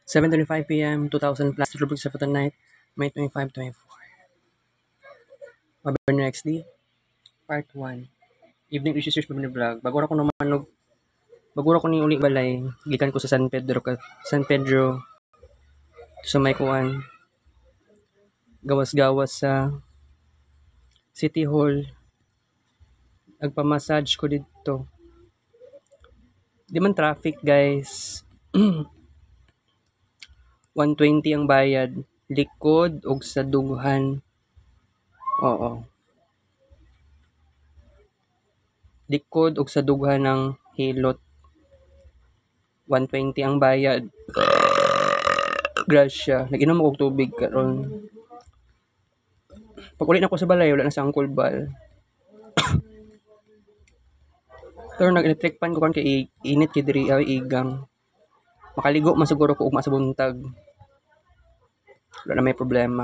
7:25 p.m. 2000 plus Republic of the night, May 25, 24. Maberno XD, Part 1. Evening Research Pabini Vlog. Bagura ko ni uli balay, gikan ko sa San Pedro sa may kuan, gawas-gawas sa City Hall. Nagpa-massage ko dito. Di man traffic, guys. 120 ang bayad. Likod og sa dughan. Oo. Likod og sa dughan ng hilot. 120 ang bayad. Grasya. Nag-inom ako og tubig karon. Pag ulit na ko sa balay, wala na sa angkol bal. Pero nag-electric pan ko kan kay init kay diri ay igang. Makaligo man siguro ko ugma sa buntag. Wala na may problema.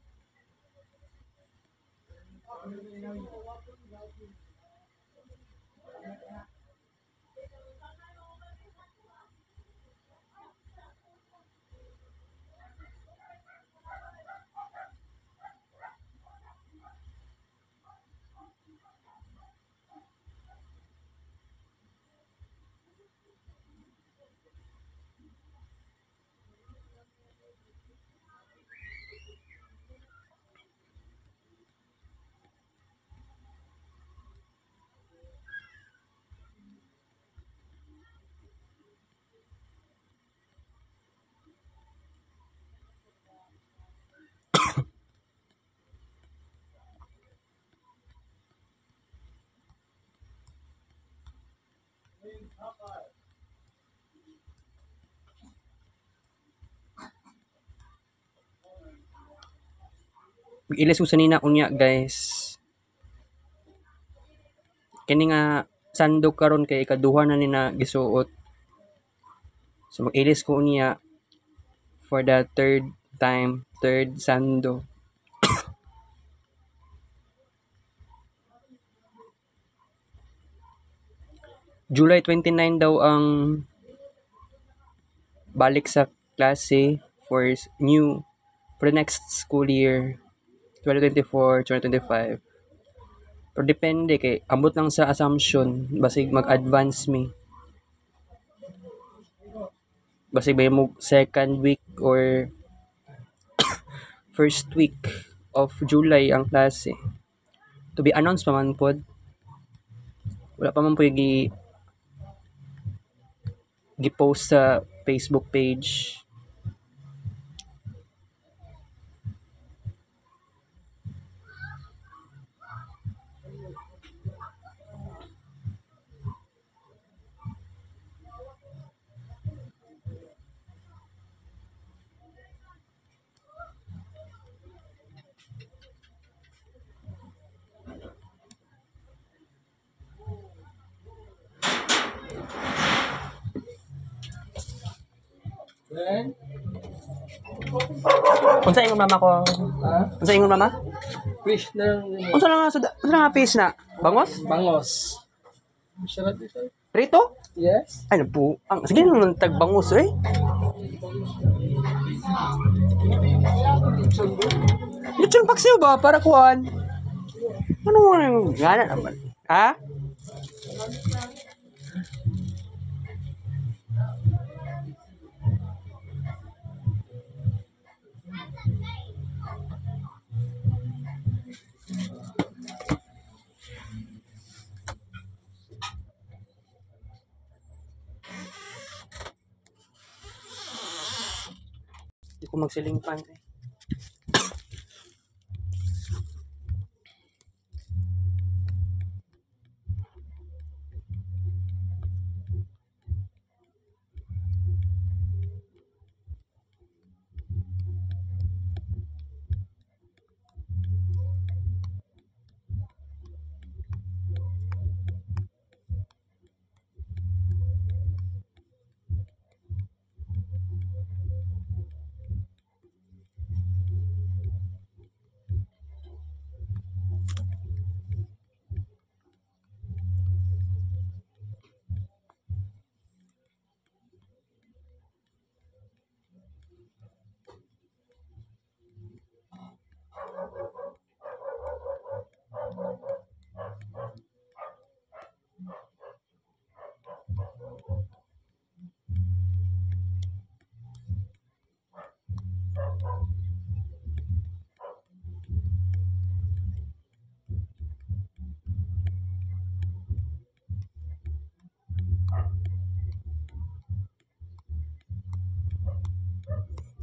Ilis ko sanina unya, guys. Kini nga sandok karon kay ikaduha na ni na gisuot. So mag-ilis ko unya for the third sando. July 29 daw ang balik sa klase for the next school year 2024-2025. Pero depende kay ambot lang sa assumption basig mag-advance me. Basig ba mo second week or first week of July ang klase. To be announced pa man pod. Wala pa man po gi-post sa Facebook page. Unsa ingon mama ko? Ha? Unsa ingon mama? Fish na Unsa nga fish na? Bangos? bangos. Sarap ito. Prito? Yes. Ay po. Sige nang tag bangus eh. Lechon paksiw ba para kuan? Ano mo nang gana naman? Ha? Hindi ko magsiling pan eh.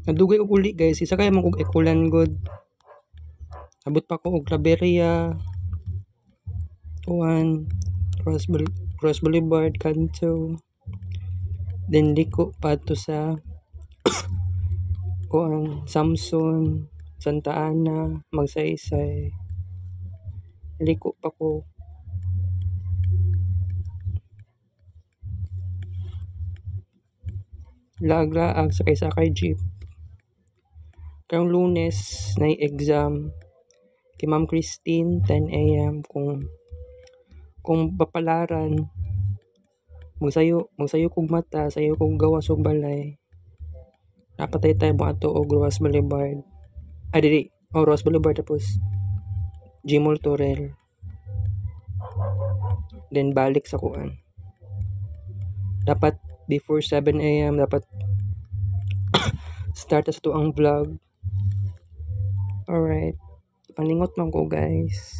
Nadugay og uli guys, isa kay mag og ekulan god. Abot pa ko og Claveria, Juan, Cross Boulevard, Canto. Then liko pa to sa kuan Samson, Santa Ana, Magsaysay. Liko pa ko. Laag-laag sakay jeep. Karong Lunes na exam kay Ma'am Christine 10 AM kung papalaran magsayo kog mata, sayo kog gawas og balay. Napatay tayo mo ato og Rojas Boulevard. Dili. Rojas Boulevard tapos Jimol Torel. Then balik sa kuan. Dapat before 7 AM dapat start sa to ang vlog. Alright. Paningot man ko guys.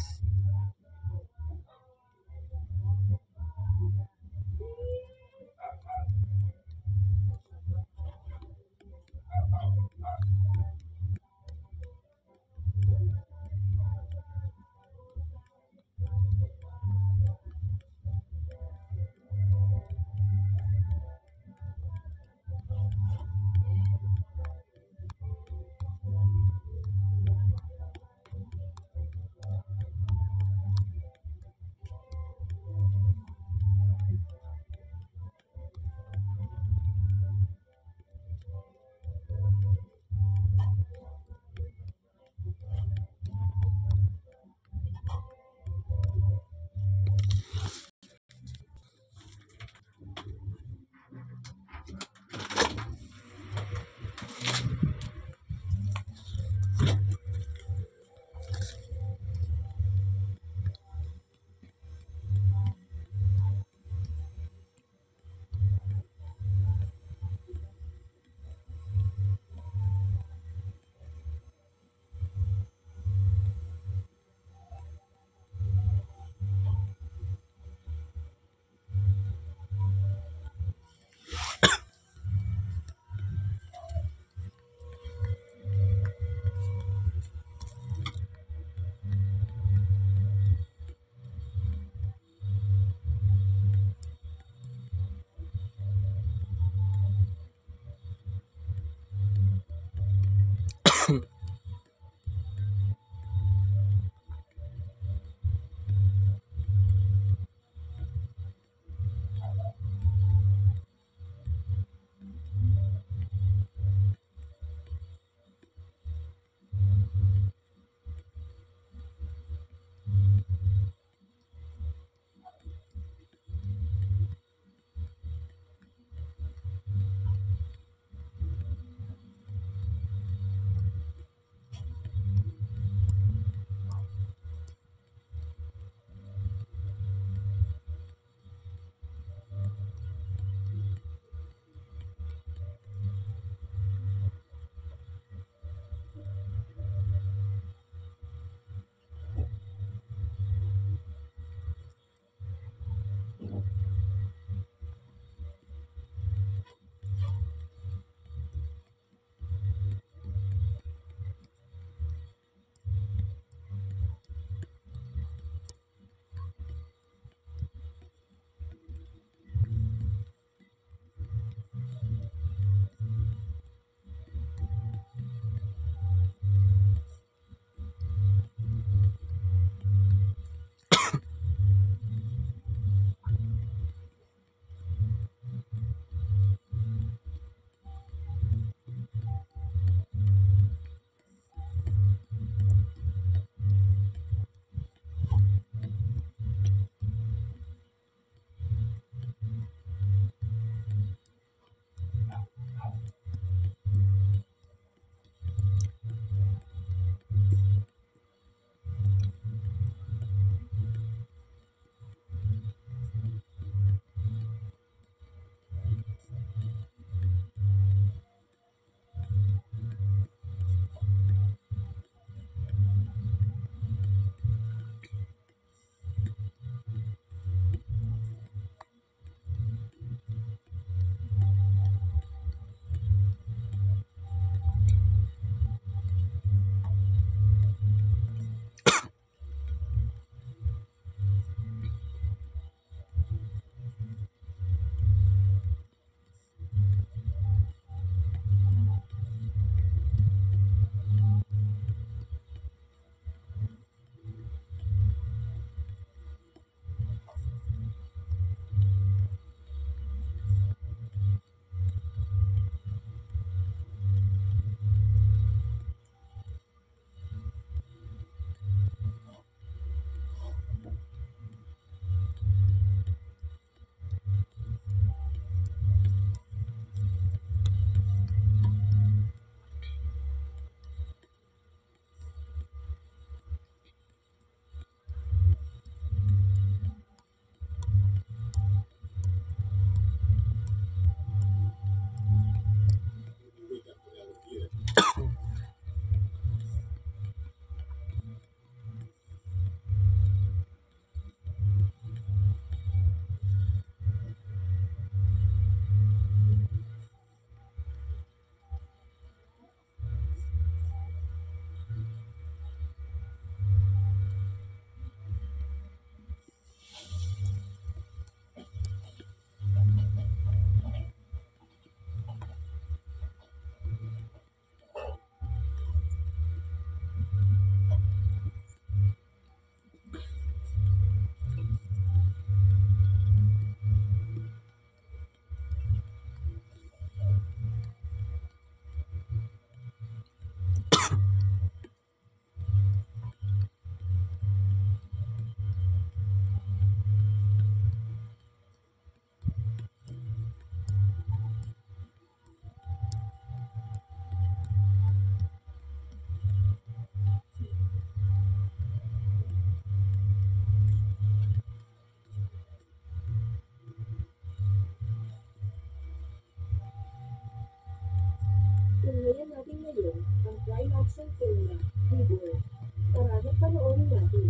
Tunghayan natin ngayon ang crime action film na Reward. Tara't panoorin natin.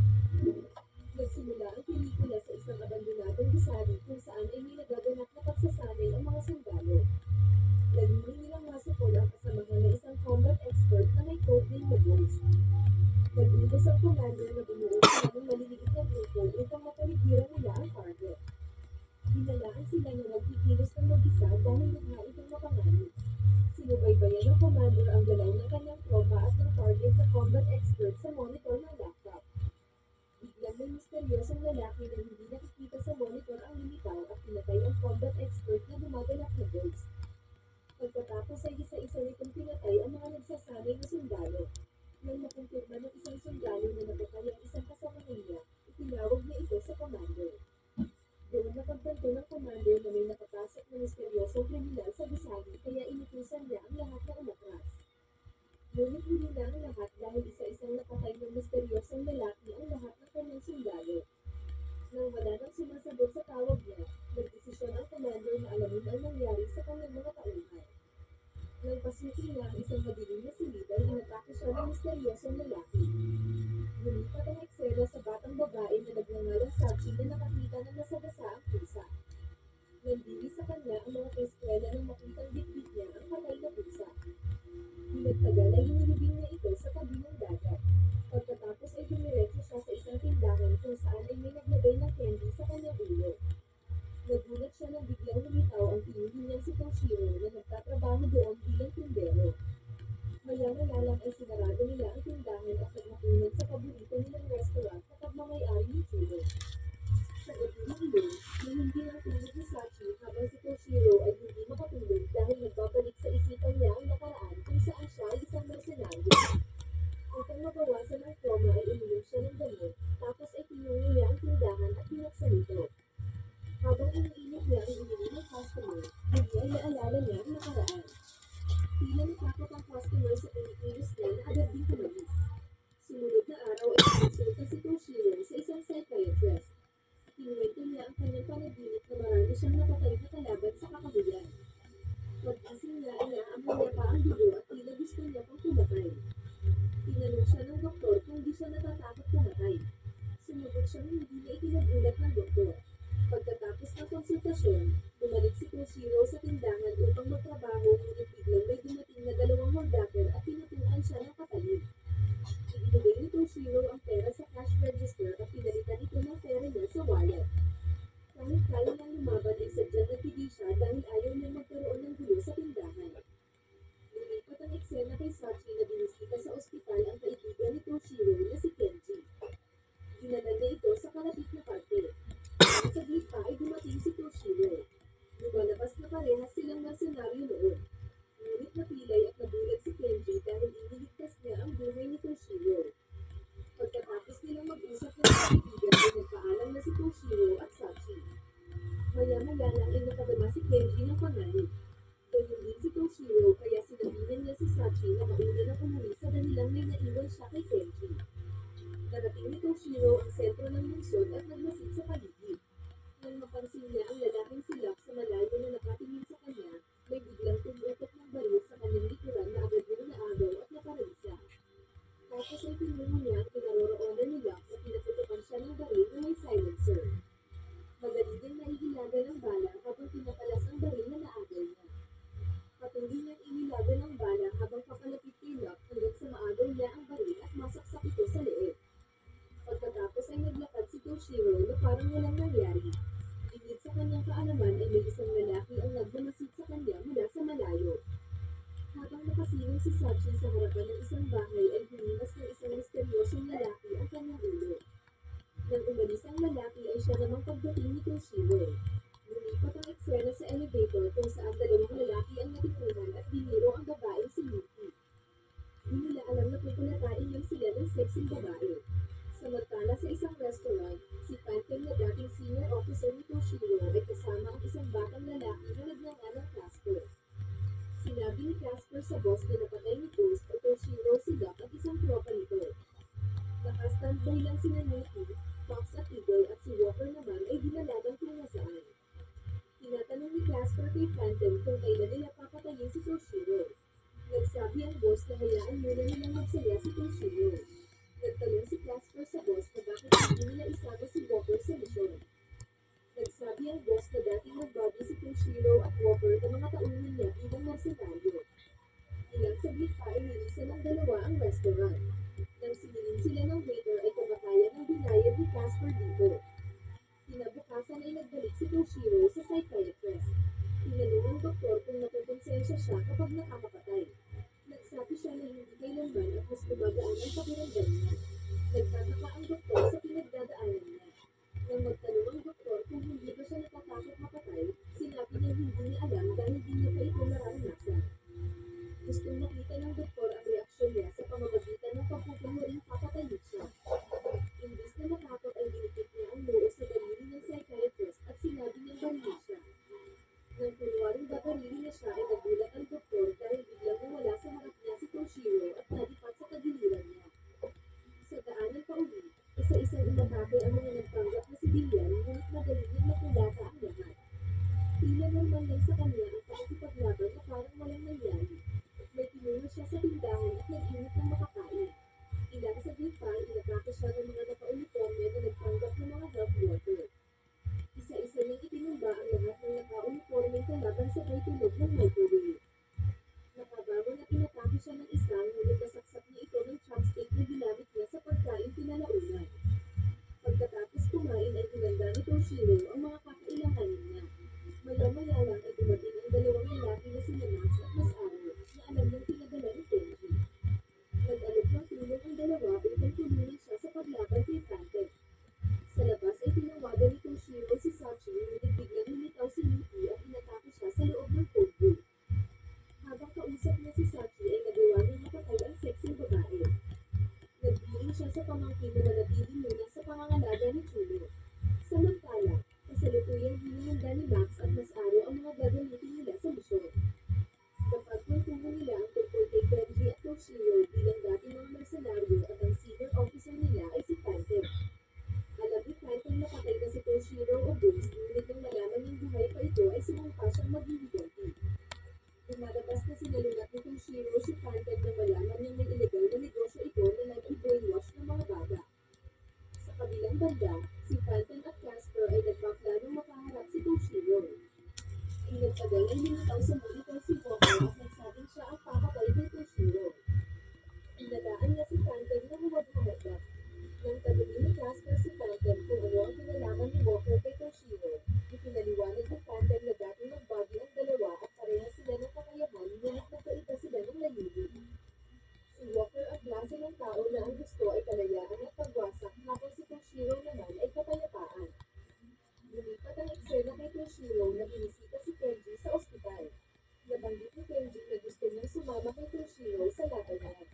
Nagsimula ang pelikula sa isang abandonadong gusali kung saan ay may nagaganap na pagsasanay ang mga sundalo. Layunin nilang masukol ang kasamahan na isang combat expert na may codename na Ghost. Nag-utos ang commander na bumuo sila ng maliliit na grupo upang mapaligiran nila ang target. Dinalaan sila na nagkikilos ng mag-isa dahil lugha itong mapanganib. Sinubaybayan ng commander ang galaw ng kanyang tropa at ng target na combat expert sa monitor ng laptop. Biglang may misteryosong lalaki na hindi nakikita sa monitor ang lumitaw at pinatay ang combat expert na gumaganap na Ghost. Pagkatapos ay isa-isa nitong pinatay ang mga nagsasanay na sundalo. Nang makumpirma ng isang sundalo na napatay ang isang kasamahan niya, itinawag niya ito sa commander. Doon napagtanto ng commander na may nakapasok na misteryosong kriminal sa gusali kaya inutusan niya ang lahat na umatras. Ngunit huli na ang lahat dahil isa-isang napatay ng misteryosong lalaki ang lahat ng kanyang sundalo. Nang wala nang sumasagot sa tawag niya, nagdesisyon ang commander na alamin ang nangyari sa kanyang mga tauhan. Nang pasukin niya ang isang madilim na silid ay inatake siya ng misteryosong lalaki. Lumipat ang eksena sa batang babae na nagngangalang Sachi na nakakita ng nasagasa ang pusa. Nandili sa kanya ang mga kaeskwela nang makitang bitbit niya ang patay na pusa. Pinagtagal ay inilibing niya ito sa tabi ng dagat. Pagkatapos ay dumiretso siya sa isang tindahan kung saan ay may naglagay ng candy sa kanyang ulo. Nagulat siya nang biglang lumitaw ang pinili niyang si Toshiro na nagtatrabaho doon bilang tindero. Maya-maya lang ay sinarado nila ang tindahan at naghapunan sa paborito nilang restaurant na pagmamayari ni Chiro. Sa gabi ng iyon, nahindi ang tulog ni Sachi habang si Toshiro ay hindi makatulog dahil nagbabalik sa isipan niya ang nakaraan kung saan siya ay isang mersenaryo. Upang mabawasan ang trauma ay uminom siya ng gamot, tapos ay pinungo niya ang tindahan at binuksan ito. Habang iniinit niya ang ininom ng customer, hindi ay naalala niya ang nakaraan. Tila natakot ang customer sa pinikilos niya na agad din tumalis. Sumunod na araw ay konsulta si Toshiro sa isang psychiatrist. Kinuwento niya ang kanyang panaginip na marami siyang napatay na kalaban sa kakahuyan. Pag-gising niya ay naaamoy niya pa ang dugo at tila gusto niya pang pumatay. Tinanong siya ng doktor kung di siya natatakot pumatay. Sumagot siyang hindi na itinagulat ng doktor. Pagkatapos ng konsultasyon, bumalik si Toshiro sa tindahan upang magtrabaho ngunit biglang may dumating na dalawang holdaper at pinutukan siya ng patalim. Ibinigay ni Toshiro ang pera sa cash register at pinalitan ito ng pera niya sa wallet. Kahit kaya niyang lumaban ay sadyang nagpigil siya dahil ayaw niyang magkaroon ng gulo sa tindahan. Lumipat ang eksena kay Sachi na binisita sa ospital ang kaibigan ni Toshiro na si Kenji. Dinala niya ito sa kalapit na parte. Nang saglit pa ay dumating si Toshiro. Lumalabas na parehas silang mersenaryo noon. Ngunit napilay at nabulag si Kenji dahil iniligtas niya ang buhay ni Toshiro. Pagkatapos nilang mag-usap ng kaibigan ay nagpaalam na si Toshiro at Sachi. Maya-maya lang ay nakadama si Kenji ng panganib. Gayun din si Toshiro kaya sinabihan niya si Sachi na mauna na umuwi sa danilang may naiwan siya kay Kenji. Narating ni Toshiro ang sentro ng lungsod at nagmasid sa paligid. Nang mapansin niya ang lalaking silak sa malayo na nakatingin sa kanya, may biglang tumutok ng baril sa kanyang likuran na agad niyang naagaw at naparalisa. Tapos ay tinungo niya ang kinaroroonan nila at pinaputukan siya ng baril na may silencer. Madali ding naihilaga ng bala habang pinakalas ang baril na naagaw niya. Patuloy niyang inilaga ng bala habang papalapit kay Locke hanggang sa maagaw niya ang baril at masaksak ito sa leeg. Pagkatapos ay naglakad si Toshiro na parang walang nangyari. Bigit sa kanyang kaalaman ay may isang lalaki ang nagmamasid sa kanya mula sa malayo. Habang nakasilong si Sachi sa harapan ng isang bahay ay hinimas ng isang misteryosong lalaki ang kanyang ulo. Nang umalis ang lalaki ay siya namang pagdating ni Toshiro. Lumipat ang eksena sa elevator kung saan dalawang lalaki ang natikuhan at biniro ang babaeng si Yuki. Di nila alam na pupulatain lang sila ng sexing babae. Samantala sa isang restaurant, si Phantom na dating senior officer ni Toshiro ay kasama ang isang batang lalaki na nagngangalang Casper. Sinabi ni Casper sa boss na napatay ni Ghost o Toshiro si Doc at isang tropa nito. Naka-standby lang sina Nikki, Fox at Eagle at si Walker naman ay dinalagang kung nasaan. Tinatanong ni Casper kay Phantom kung kailan nila papatayin si Toshiro. Nagsabi ang boss na hayaan muna nilang magsaya si Toshio. Nagtanong si Casper sa boss na bakit hindi nila isama si Walker sa misyon. Nagsabi ang boss na dating nagbabi si Toshio at Walker na mga tauhan niya bilang mersenaryo. Ilang saglit pa ay nilisan ng dalawa ang restaurant. Nang sinilin sila ng waiter ay kamatayan ang binayad ni Casper dito. Kinabukasan ay nagbalik si Toshio sa psychiatrist. Tinanong ang doktor kung nakukonsensya siya kapag nakakapatay. Nagsabi siya na hindi kailanman at mas gumagaan ang pakiramdam niya. Nagtataka ang doktor sa pinagdadaanan niya. Nang magtanong ang doktor kung hindi ba siya natatakot mapatay, sinabi niya hindi niya alam dahil di niya pa ito naranasan. Gustong makita ng doktor ang reaksyon niya sa pamamagitan ng pagpupunuring papatayin siya. Imbis na matakot ay dinipit niya ang noo sa daliri ng psychiatrist at sinabi niyang barilin siya. Nang kunwaring babarilin na siya ay nagulat ang doktor dahil biglang nawala sa harap niya si Toshio at nalipat sa kagiliran niya. Sa daanan pa uwi, isa-isang umatake ang mga nagpanggap na sibilyan ngunit madali niyang nakulata ang lahat. Tila normal lang sa kanya ang pakikipaglaban na parang walang nangyari. May pinungo siya sa tindahan at nag-init ng makakain. Ilang saglit pa ay inatake siya ng mga naka-uniforme na nagpanggap ng mga health worker. Isa-isa niyang itinumba ang lahat ng naka-uniformeng kalaban sa may tulog ng microwave. Nakabago na inatake siya ng isang ngunit nasaksak niya ito ng chopstick na ginamit niya sa pagkain kinalaunan. Pagkatapos kumain ay hinanda ni Toshio ang mga kakailanganin niya. Maya-maya lang ay dumating ang dalawang lalaki na sina Max at Masaro na alam niyang pinadala ni Kenji. Nag-alok ng tulong ang dalawa upang tulungan siya sa paglaban kay Phantom. Sa labas ay tinawagan ni Toshio si Sachi ngunit biglang lumitaw si Yuki at inatake siya sa loob ng code book. Habang kausap niya si Sachi ay nagawa niyang mapatay ang sexing babae. Nagbiling siya sa pamangkin na manatili muna sa pangangalaga ni Chulo. Samantala, kasalukuyang hinihanda ni Max at Masaro ang mga gagamitin nila sa misyon. Kapag tuntungo nila ang tungkol kay Kenji at Toshio bilang dating mga mersenaryo at ang senior officer nila ay si Phantom. Alam ni Phantom na patay na si Toshio o Ghost ngunit nang malaman niyang buhay pa ito ay sumumpa siyang maghihiganti. Lumalabas na sinalungat ni Toshio si Phantom na malaman niyang may illegal na negosyo ito na nag-i-brainwash ng mga bata. Sa kabilang banda, si Phantom at Casper ay nagpaplanong makaharap si Toshio. Inagtagal ay lumitaw sa monitor si Walker at nagsabing siya ang papatay kay Toshio. Inalaan niya si Phantom na huwag haharap. Nang tanungin ni Casper si Phantom kung ano ang kinalaman ni Walker kay Toshio, ipinaliwanag ni Phantom na dating nagbagi ang dalawa at parehas sila ng kakayahan ngunit nagkaiba sila ng layunin. Si Walker ang klase ng tao na ang gusto ay kalayaan at pagwasak habang si Toshio naman ay kapayapaan. Lumipat ang eksena kay Toshio na binisita si Kenji sa ospital. Nabanggit ni Kenji na gusto niyang sumama kay Toshio sa laban niya.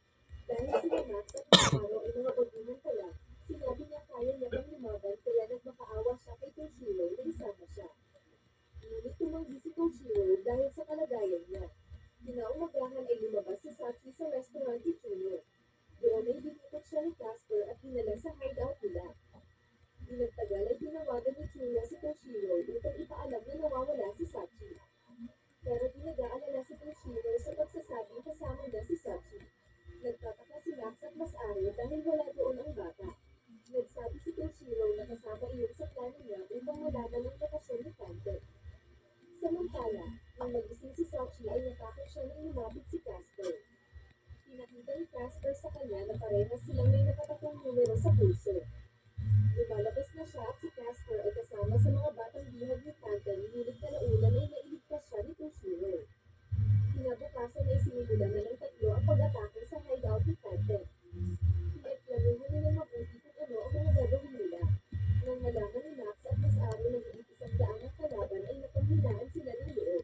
Dahil sila Max at Masaro ay mga pagbunan pala, sinabi niya kaya niya pang lumaban kaya nagmakaawa siya kay Toshio na isama siya. Ngunit tumanggi si Toshio dahil sa kalagayan niya. Kinaumagahan ay lumabas si Sachi sa restaurant ni Chulo. Doon ay binutot siya ni Casper at dinala sa hideout nila. Di nagtagal ay tinawagan ni Chulo si Toshio upang ipaalam na nawawala si Sachi. Pero di nag-aalala si Toshio sa pagsasabing kasama niya si Sachi. Nagtataka si Max at Masaro dahil wala doon ang bata. Nagsabi si Toshio na kasama iyon sa plano niya upang malaman ang lokasyon ni Phantom. Samantala, nang magising si Sachi ay natakot siya nang lumapit si Casper. Pinakita ni Casper sa kanya na parehas silang may nakatakong numero sa pulso. Lumalabas na siya at si Casper ay kasama sa mga batang bihag ni Phantom ngunit kalaunan ay nailigtas siya ni Toshio. Kinabukasan ay sinimulan na ng tatlo ang pag-atake sa hideout ni Phantom. Pinagplanuhan nila mabuti kung ano ang mga gagawin nila. Nang malaman ni Max at Masaro na higit 100 ang kalaban ay napanghinaan sila ng loob.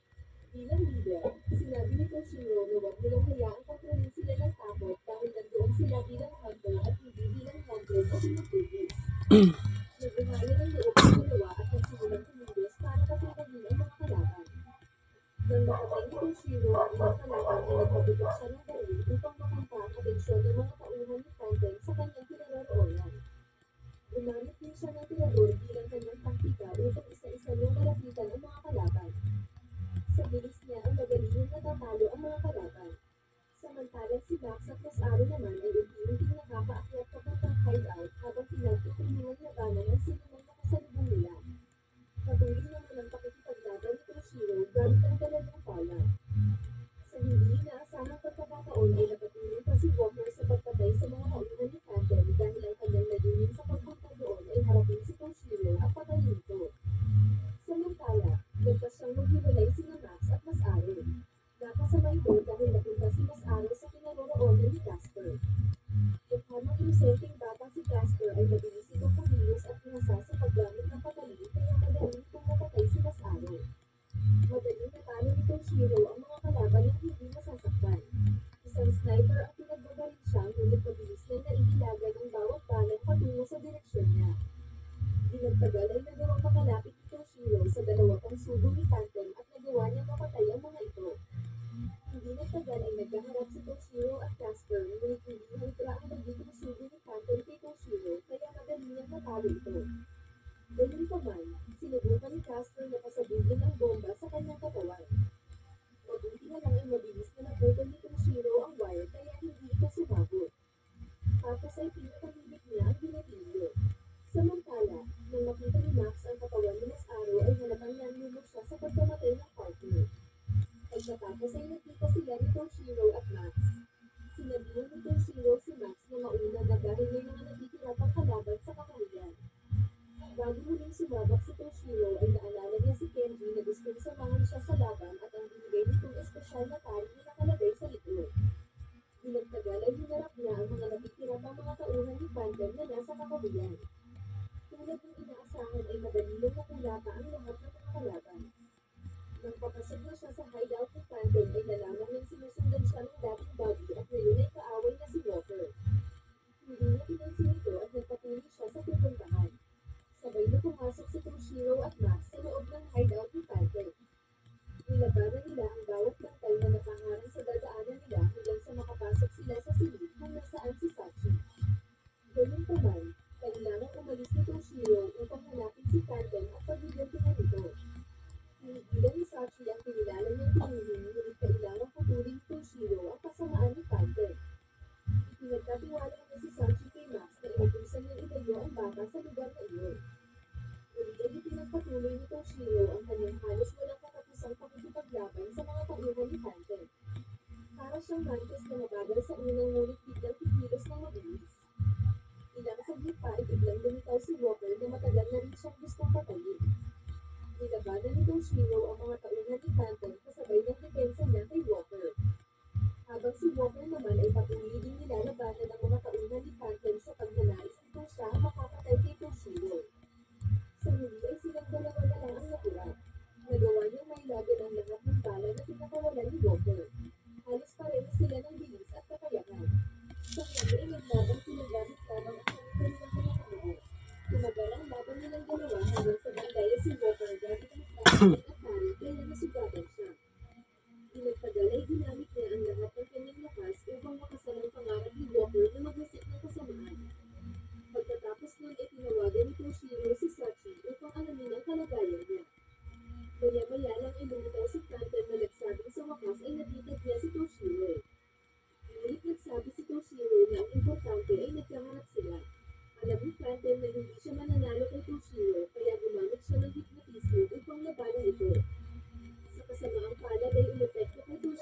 Bilang leader, sinabi ni Toshio na huwag nilang hayaang kontrolin sila ng takot dahil nandoon sila bilang hunter at hindi bilang hunter o pinutugis. Nagbuhayan ng loob ng dalawa at nagsimulang kumilos para kapatagin ang mga kalaban. Nang makatay ni Toshio ang ilang kalaban ay nagpabutok siya ng baril upang makampa ang atensyon ng mga tauhan ni Phantom sa kanyang kinaroroonan. Gumamit din siya ng tirador bilang kanyang taktika upang isa-isa niyang malapitan ang mga kalaban. Sa bilis niya ang magaling natatalo ang mga kalaban. Habang si Max at Mas Aro naman ay unti-unting nakakaakyat papuntang hideout habang pinagtutulungan labanan ang sinumang nakasalubong nila. Patuloy naman ang pakikipaglaban ni Toshiro gamit ang dala ng pala. Sa hindi inaasahang pagkakataon ay napatuloy pa si Walker sa pagpatay sa mga kaunan ni Phantom dahil ang kanyang layunin sa pagpunta doon ay harapin si Toshiro at patayin ito. Samantala, nagpas siyang maghiwalay sina Max at Mas Aro. Nakasama ito dahil napunta si Mas Aro sa kinaroroonan ni Casper. Mukhamang inosenteng bata si Casper ay mabilis itong kumilos at pinasa sa paggamit ng patalim kaya madaling itong napatay si Mas Aro. Madaling natalo ni Toshiro ang mga kalaban ng hindi masasaktan. Isang sniper ang pinagbabaril siya ngunit mabilis na naiilagan ang bawat balang patungo sa direksyon niya. Di nagtagal ay nagawang makalapit ni Toshiro sa dalawa pang subo ni Phantom at nagawa niya mapatay ang mga ito. Hindi nagtagal ay nagkaharap si Toshiro at Casper ngunit hindi halitra ang magiging subo ni Phantom kay Toshiro kaya madali niyang natalo ito. Gayunpaman, sinubukan ni Casper na pasabugin ang bomba sa kanyang katawan. Mabuti na lang ay mabilis na naputol ni Toshiro ang wire kaya hindi ito sumabot. Tapos ay pinakahimik niya ang binatilyo. Samantala, nang makita ni Max ang katawan ni Mas Aro ay halatang nanlumot siya sa pagkamatay ng partner. Pagkatapos ay nakita sila ni Toshiro at Max. Sinabihan ni Toshiro si Max na mauna na dahil may mga natitira pang kalaban sa kakahuyan. Bago muling sumabak si Toshiro ay naalala niya si Kenji na gustong samahan siya sa laban at ang binigay nitong espesyal na tali na nakalagay sa likod. Di nagtagal ay hinarap niya ang mga natitira pang mga tauhan ni Phantom na nasa kakahuyan. Tulad ng inaasahan ay madali lang nakulata ang lahat ng mga kalaban. Nang papasok na siya sa hideout ni Phantom ay nalaman niyang sinusundan siya ng dating body at ngayon ay kaaway na si Walker. Hindi niya pinansin ito at nagpatuloy siya sa pupuntahan. Sabay na pumasok si Toshiro at Max sa loob ng hideout ni Phantom. Nilabanan nila ang bawat bantay na nakaharang sa dadaanan nila hanggang sa makapasok sila sa silid kung nasaan si Sachi. Gayunpaman, kailangang umalis ni Toshiro upang hanapin si Phantom at pagbigantihan ito. Pinigilan ni Sachi ang pinilala niyang pangingin ngunit kailangang patuloy ni Toshiro ang kasamaan ni Phantom. Ipinagkatiwala niya si Sachi kay Max na inutusan niyang itayo ang bata sa lugar na iyon. Ngunit ay ipinagpatuloy ni Toshiro ang kanyang halos walang katapusang pakikipaglaban sa mga tauhan ni Phantom. Para siyang mantis na mabagal sa unang ngunit biglang kikilos ng mabilis. Ilang saglit pa ay biglang lumitaw si Walker na matagal na rin siyang gustong patayin. Nilabanan ni Toshiro ang mga tauhan ni Phantom kasabay ng depensa niya kay Walker. Habang si Walker naman ay patuloy din nilalabanan ang mga tauhan ni Phantom sa pagnanais nito siya ang makapatay kay Toshiro. Sa huli ay silang dalawa na lang ang natira. Nagawa niyang mailagan ang lahat ng bala na pinakawalan ni Walker. Halos pareho sila ng bilis at kakayahan. Sa huli ay naglaban sila gamit lamang ang kanilang mga kamao. Tumagal ang laban nilang dalawa hanggang sa bandaya si Walker gamit ang flashlight at pari kaya nasugatan siya. Di nagtagal ay ginamit niya ang lahat ng kanyang lakas upang makasamang pangarap ni Walker na maglasik ng kasamaan. Pagkatapos nun ay tinawagan ni Toshiro si Sachi upang alamin ang kalagayan niya. Maya-maya lang ay lumitaw si Phantom na nagsabing sa wakas ay nakitag niya si Toshiro. Ngunit nagsabi si Toshiro na ang importante ay nagkaharap sila. Alam ni Phantom na hindi siya mananalo kay Toshiro kaya gumamit siya ng hypnotismo upang labanan ito. Sa kasamaang palad ay umepekto kay Toshiro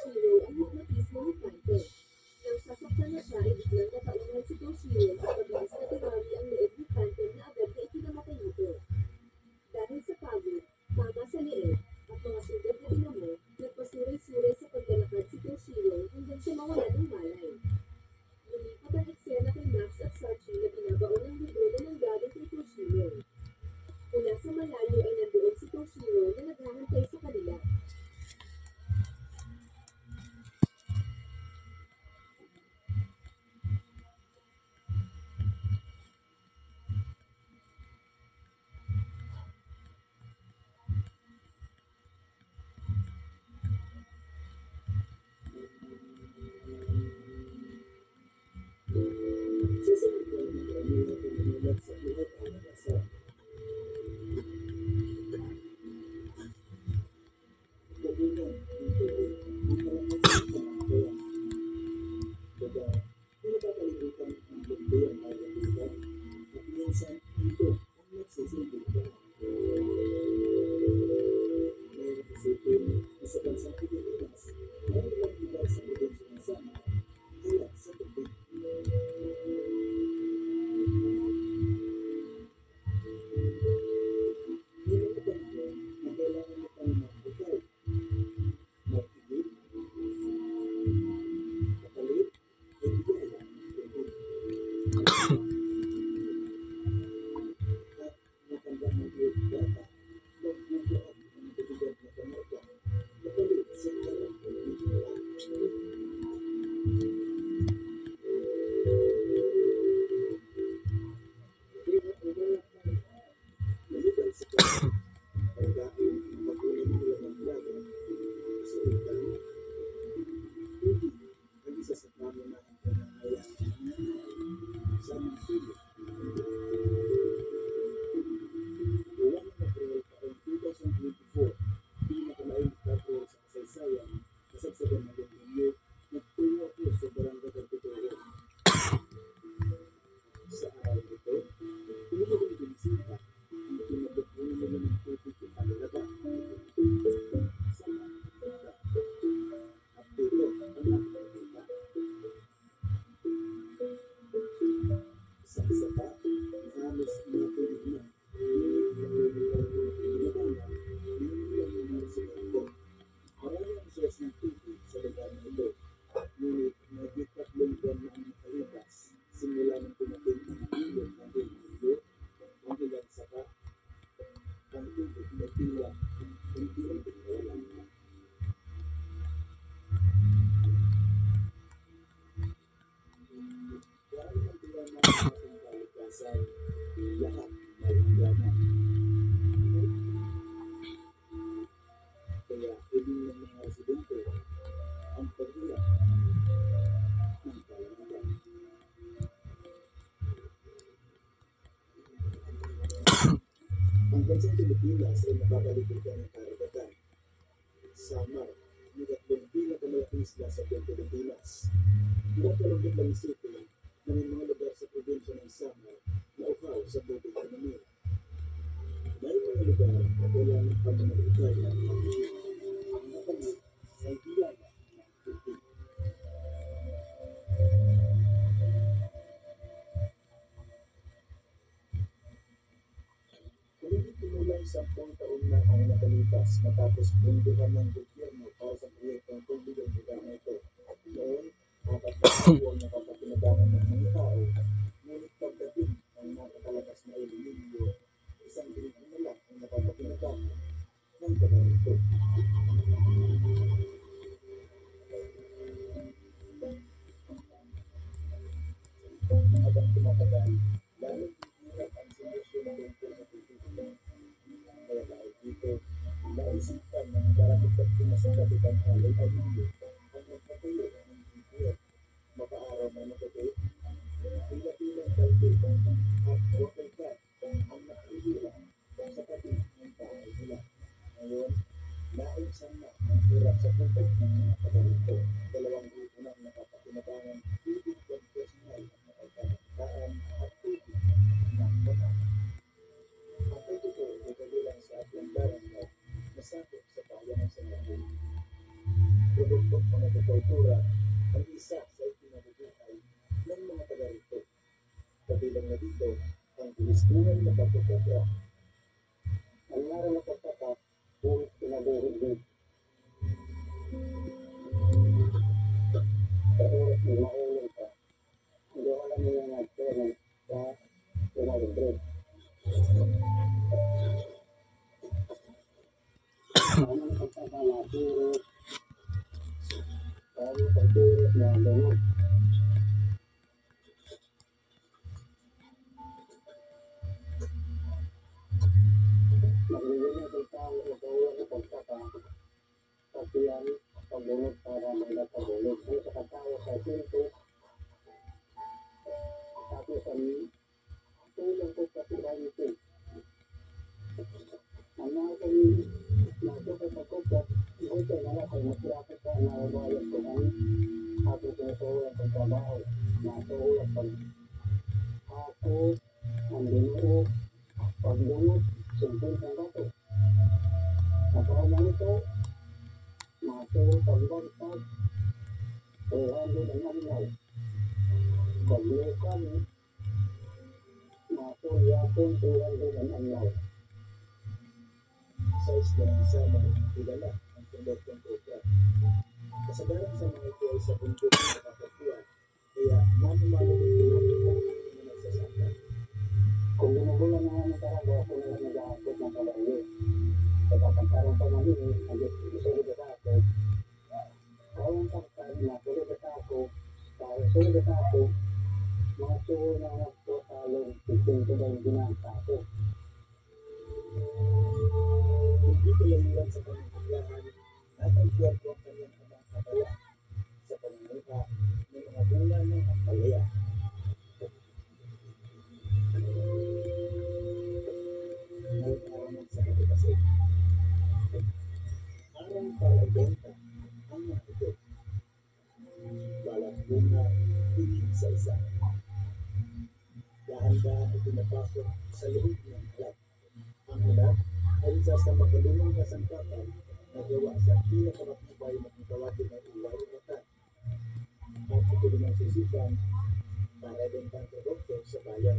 isa-isa. Dahan-dahan ay pinapasok sa loob ng alat. Ang alat ay isa sa makalumang kasangkapan na gawa sa pinakamatibay na tawagin ng ulay at ito din ang sisipan para din kang doktor sa bayan.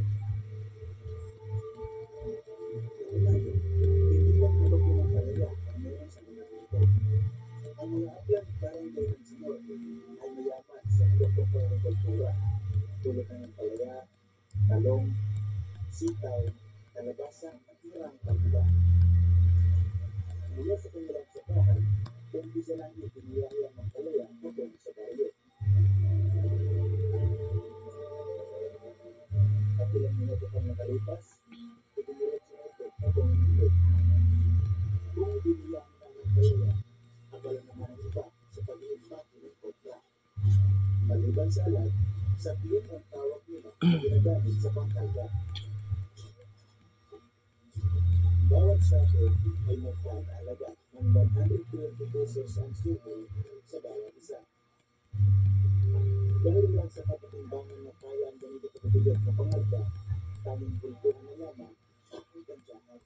Ngayon, hindi lang tulog ng palaya ang meron sa mga dito. Ang mga aplang barangay ng Sinor ay mayaman sa doktor ng kultura tulad ng palaya, talong, sitaw, kalabasa at marang pagkuba. Mula sa kanilang sakahan, umpisa lang itiniyaya ng palaya hanggang sa bayo. At ilang minuto pang nakalipas, itiniretso ito hanggang nilog. Kung binilang na ng palaya, abala naman ang iba sa pag-iimbak ng kopla. Maliban sa alat, sa piyon ang tawag nila na ginagamit sa pangkalga. Bawat sako ay magkakahalaga ng 120 pesos ang suko sa bawat isa. Dahil lang sa kapatimbangan na kaya ang ganito kapabigat na pangalga, tanging kultuhan na lamang ang tansyahan.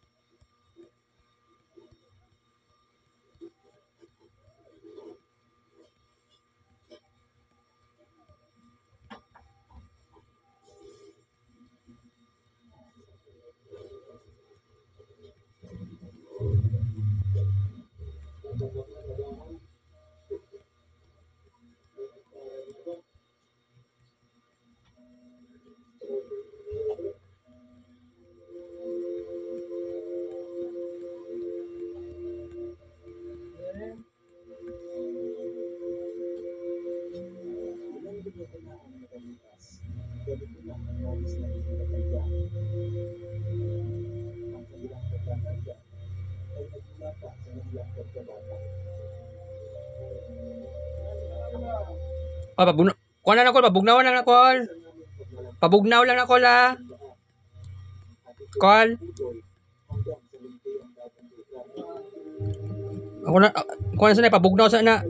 Ganito lang ang nais na itinatagya. Ang kanilang pagkakagya ay nagmula pa sa kanilang pagkabata. Kuha na Col, pabugnaw lang na Col. Pabugnaw lang na Col ha. Col. Ako na, kuha na sana, pabugnaw sana.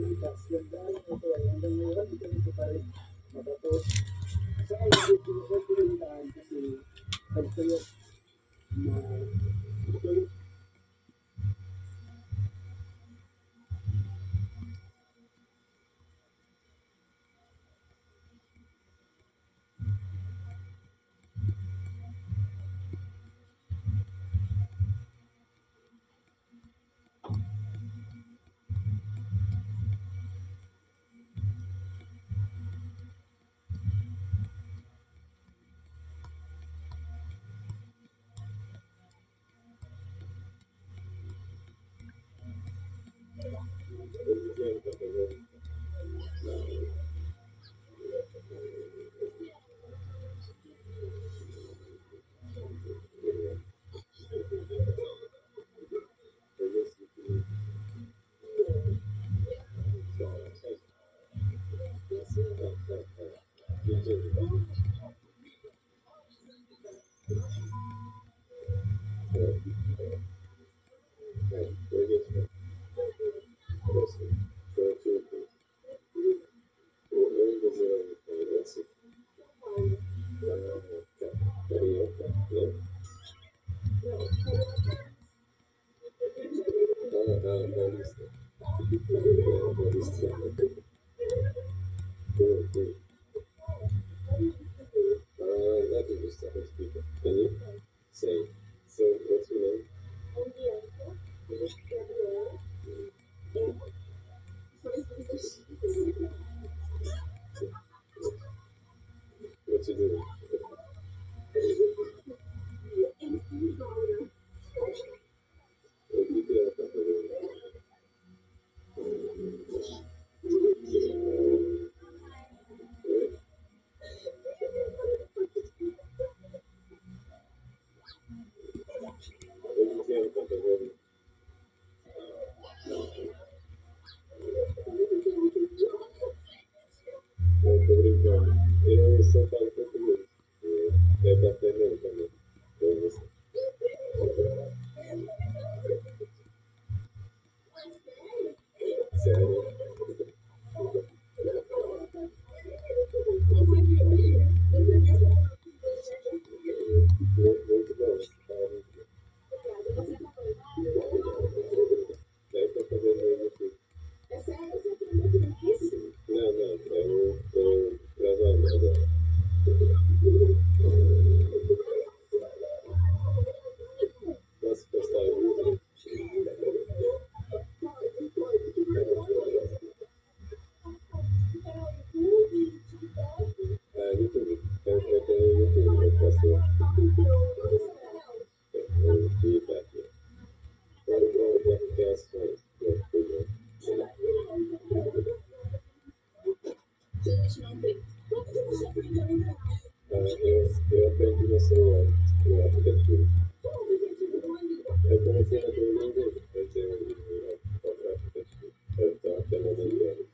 Eu aprendi no celular, no aplicativo. Eu comecei a Duolingo, eu tenho outro aplicativo. Eu estou aprendendo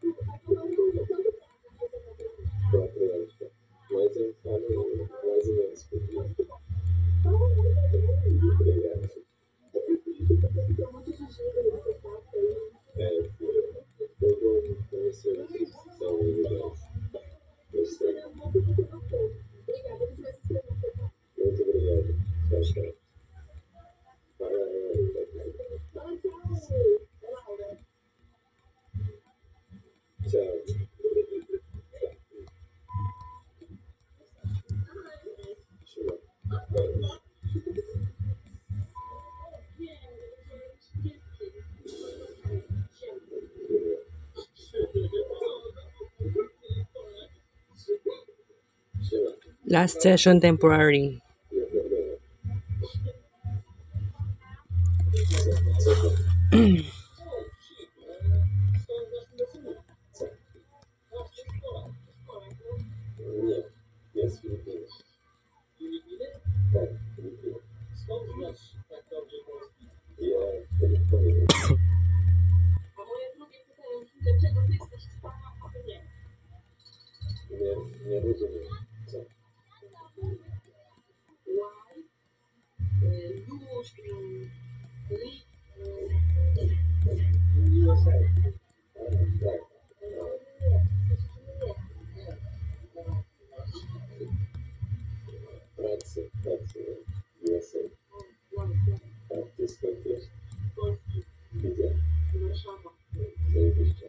4 anos. Mas eu falo mais ou menos por dia. Obrigado. Eu vou conhecer vocês, são legais. Gostei. Muito obrigado. Tchau, tchau. Tchau. Last session temporary. Yes, Filipinas. Yeah, Filipinas. Nie rozumiem. Co? Tak. Pracy. USA. Tak, ty skąd jest? Widzę. Zajebiście.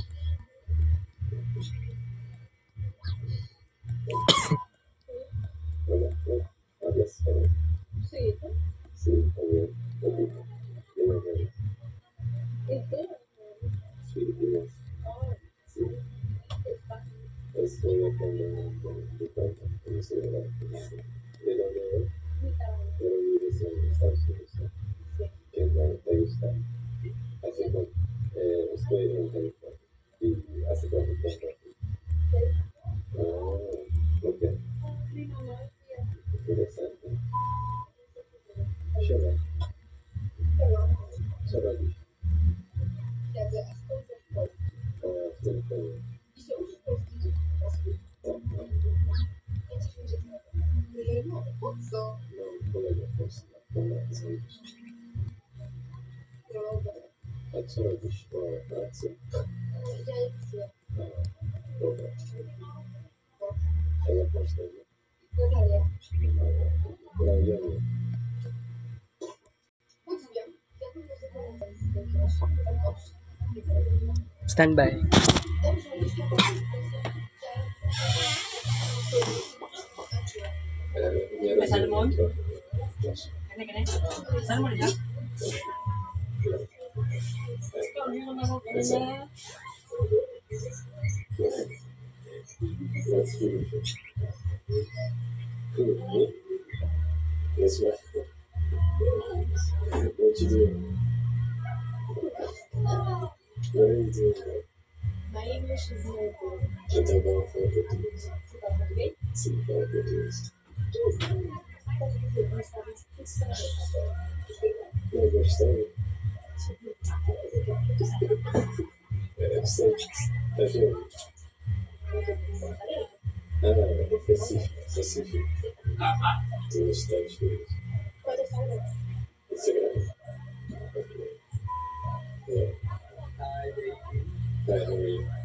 Hola, hablas español. Sí, también. Poquito. ¿De dónde eres? Filipinas. Sí. Estoy aprendiendo mi cuenta. ¿De dónde eres? Pero vives en Estados Unidos. ¿Qué te gusta? ¿Hace cuánto? Estoy en California. ¿Y hace cuánto tiempo? ¿Por qué? Interesante. Chévere. Chévere. A co robisz po pracy? Dobra. A jak masz na imię? Rajanie. Stand by. Nie rozumiem trochę. Let's do it. Let's go. What you doing? What are you doing? My English is no good. Então vamos falar português. Sim, fala português. Não gostei? É bastante. Tá vendo? É Pacífico. Dos Estados Unidos. Instagram. Ok. Yeah. Hi, how are you?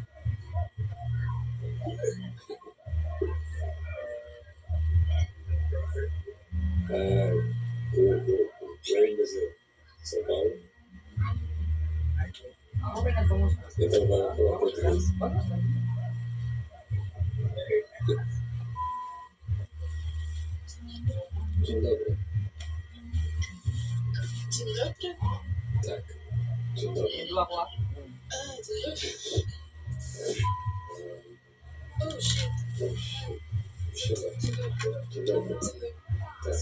Where in Brazil? São Paulo? Então vamos falar português. Dzień dobry. Tak. Dzień dobry. Siema. Dzień dobry. Tak.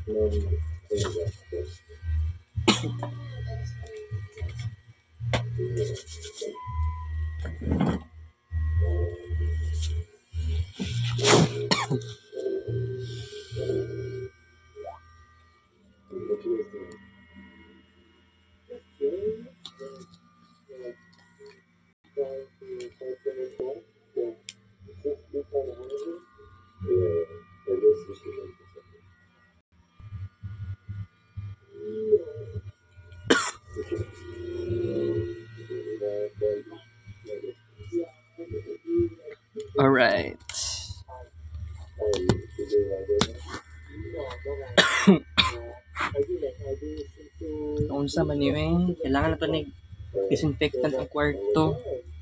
Alright. Kung sa man yun, kailangan na ito na disinfectant ang kwarto.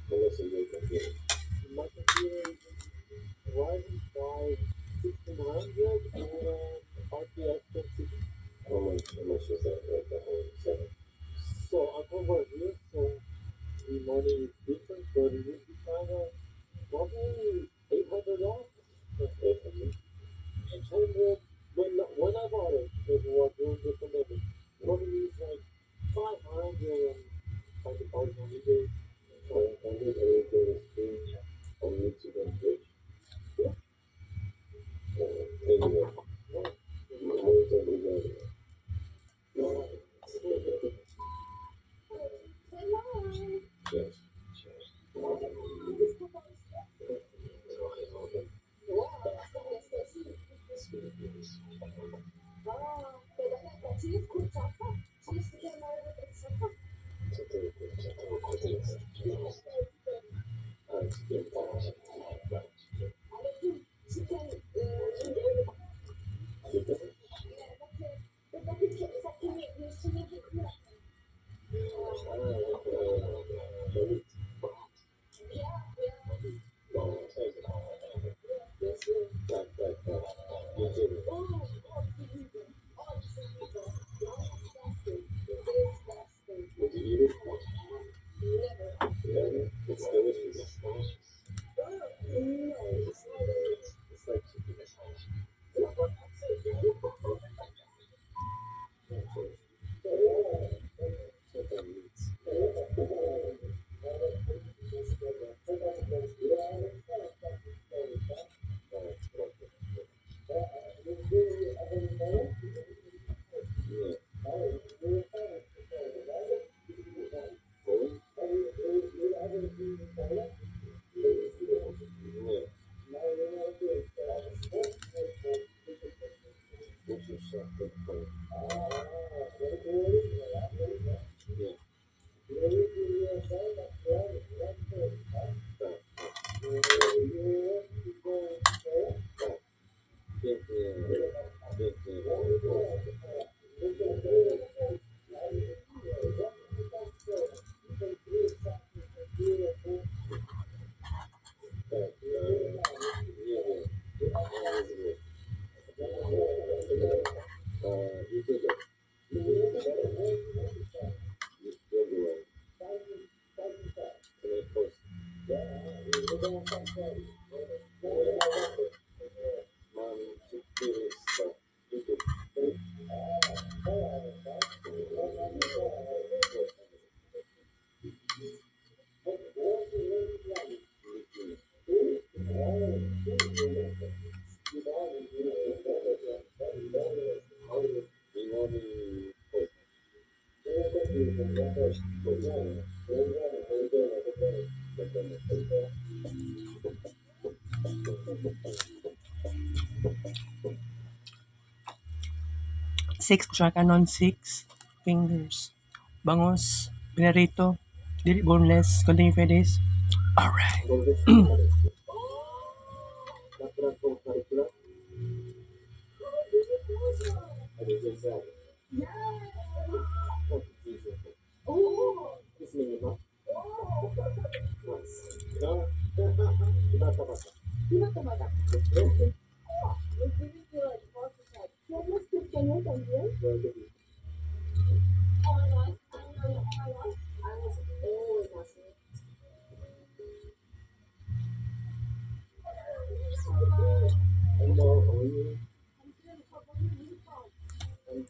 Six Canon 6 fingers. Bangos, pinarito, dili boneless, continue Fridays. Alright.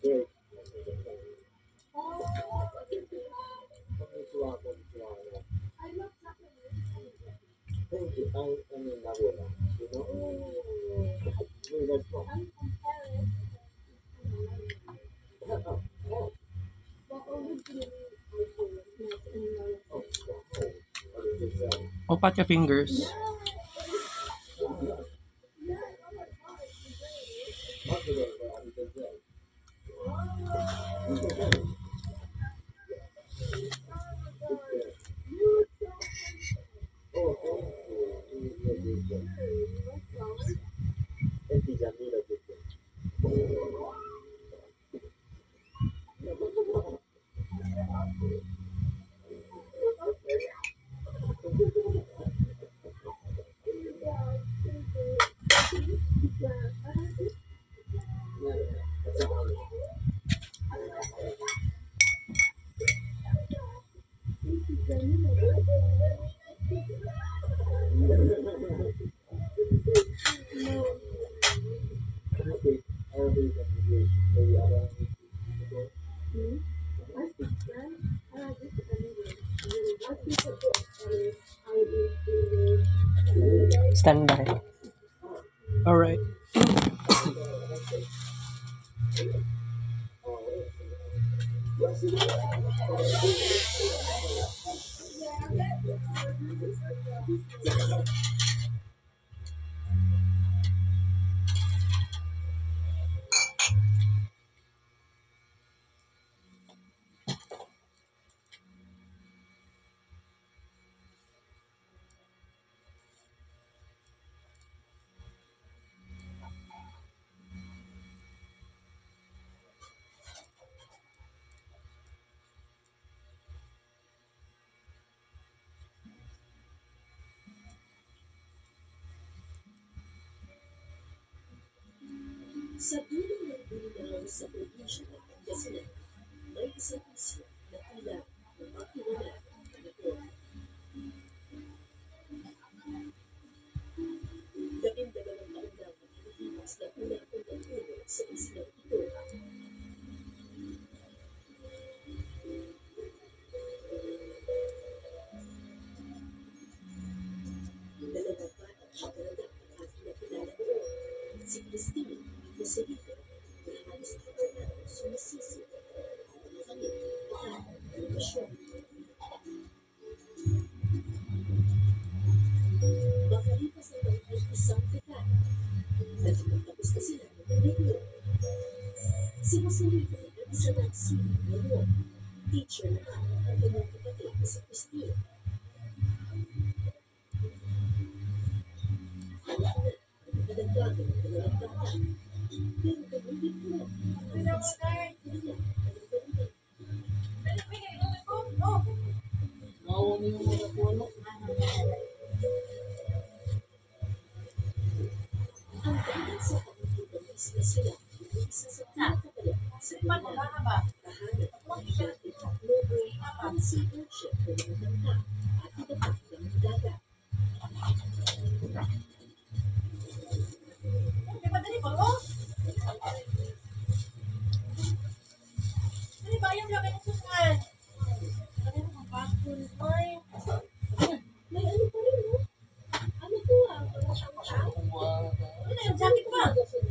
Great. Konnichiwa, konnichiwa. Thank you. I mean, Nagoya. You know? Very nice one. Opacha fingers. Stand by. All right. Sa dulo ng bulinang sa probinsya ng Pangasinan, may isang isla na tila umakiwala ng panahon. 12 taon na ang Pilipinas na una akong nagpuno sa islang ito. Dalawang batang pagkaradak ang aking nakilala noon, si Christine at si Rito, na halos araw na sumisisi at kami baka ng relasyon. Makalipas ang mahigit isang dekada, nagpapagtapos na sila ng kolehiyo. Si Joselito ay isa ng senior ngayon. Teacher na ang kanyang kapatid na si Christine. Anak na ang pinagdagan ng dalawang bata. Pero pag-ibig ko lang ang expect ko nila ang gawin. Ang dahil sa pagkakita ng isla sila, isa sa pinakabalat sa pagkakaba. Kahanap ang dati at logo ang seafood ng mga tangka at iba pa ng dagat. May ano pa rin, no? Ano to ang tangka? Ano yung jacket pa?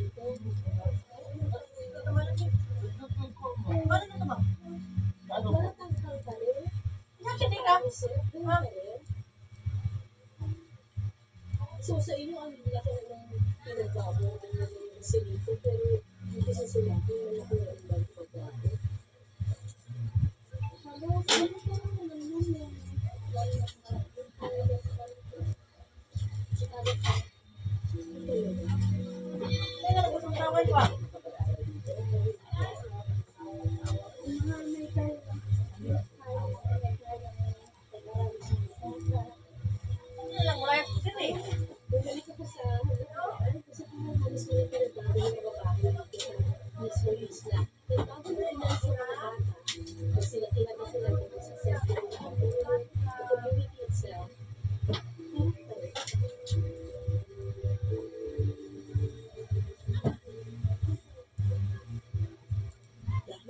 Wala tangkal pa rin. So sa inyo, ang laki ng pinagbago ng silito, pero hindi sa silito, wala ko ng ibang pagbago. Bumalik ako sa kasi kung halos may pinagbago ng babae mismo yung isla. Nagbago na rin lang sila ng bata. Kasi nakilala sila ng successful the community itself.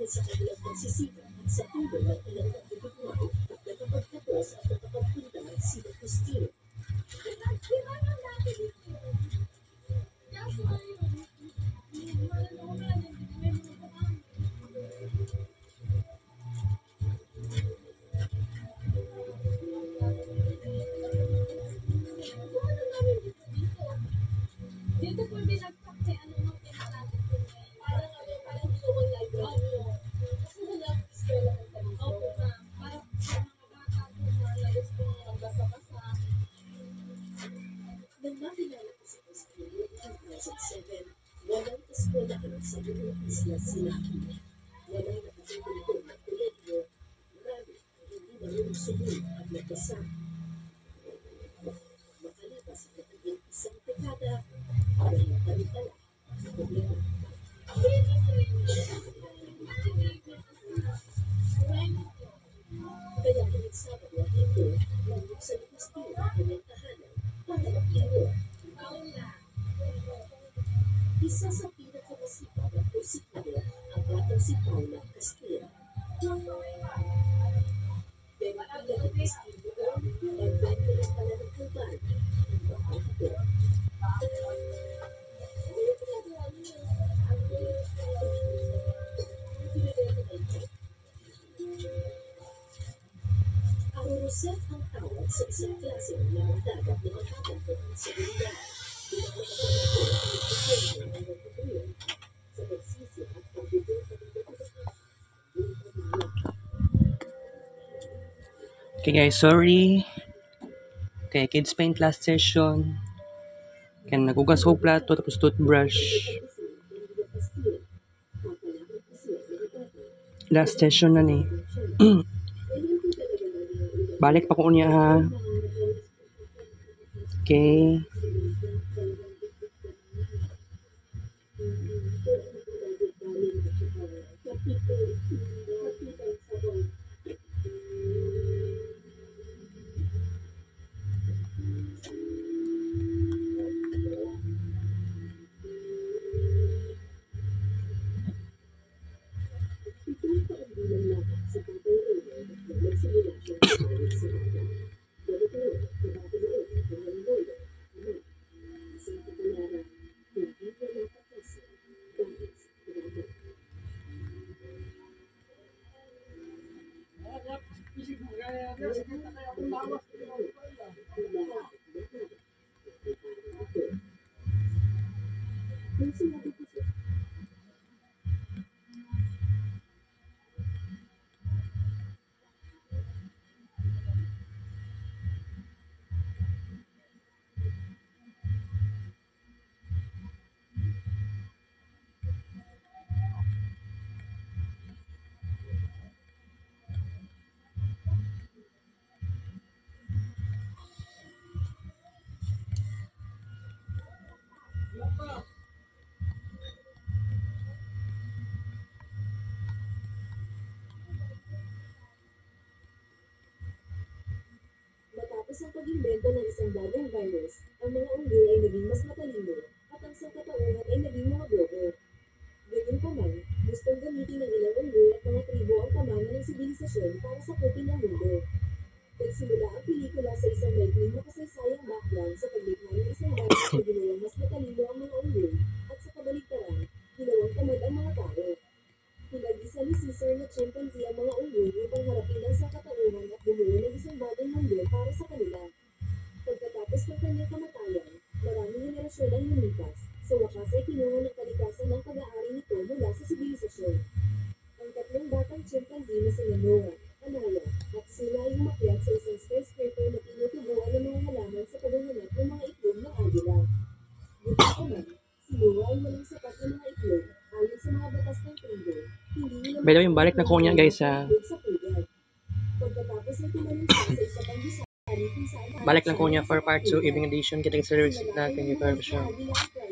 dahil sa kanilang pagsisikap at sa tulong ng ilang kapitbahay at nakapagtapos at nakapagpunta si Christine. Dito po binagsak kay ano nung pinakasin ko ngayon. Parang ginawang library. Kasi wala akong eskwela ng kanisa. Opo ma'am. Parang sa mga bata po na gusto magbasa-basa. Nang makilala ko si Christine noong 2007, walang eskwelahan sa buong isla Silaki. Walang nakatutulong ng kolekyo, marami ang hindi marunong sumunod at magbasa. Makalipas ang naging isang dekada, walang talitala ang problema. Kaya tuwing Sabado at Linggo, nabuksan ni Christine ang kanyang tahanan para mag-inom. Isa sa pinakamasipag at porsikado ang batang si Paula Castilla. Pero pila ng Christine doon, nagbento lang pala ng kalban ang batang ito. Ang Rosette ang tawag sa isang klase ng lamang dagat na magkakantunan sa bunda. Sa pagsisi at pagbibig ng Okay guys, sorry. Okay, kids paint last session. Kaya nagugas ko plato tapos toothbrush. Last session na ni. Balik pa ko niya ha. Okay. Matapos ang pag-imbento ng isang bagong virus, ang mga unggoy ay naging mas matalino at ang sangkatauhan ay naging mga bobo. Gayunpaman, gustong gamitin ng ilang unggoy at mga tribo ang pamana ng sibilisasyon para sakupin ang mundo. Nagsimula ang pelikula sa isang maikling makasaysayang background sa paglikha ng isang virus na ginawang mas matalino ang mga unggoy at sa kabaligtaran, ginawang tamad ang mga tao. Pinag-isa ni Caesar na chimpanzee ang mga unggoy upang harapin ang sangkatauhan at bumuo ng isang bagong mundo para sa kanila. Pagkatapos ng kanyang kamatayan, maraming henerasyon ang lumipas. Sa wakas ay kinuha ng kalikasan ng pag-aari nito mula sa sibilisasyon. Ang tatlong batang chimpanzee na sina Noah, Anaya, at Sula ay umakyat sa isang skyscraper na tinutubuan ng mga halaman sa paghahanap ng mga itlog ng agila. Gayunpaman, si Noah ay walang sapat na mga itlog ayon sa mga batas ng tribo. Hindi nila By the way, balik na ko niya guys ha. sa pugad. Pagkatapos ay tumalon siya sa isang panggisari kung saan Balik lang ko niya for part 2 evening edition. Kita sa lyrics natin yung version.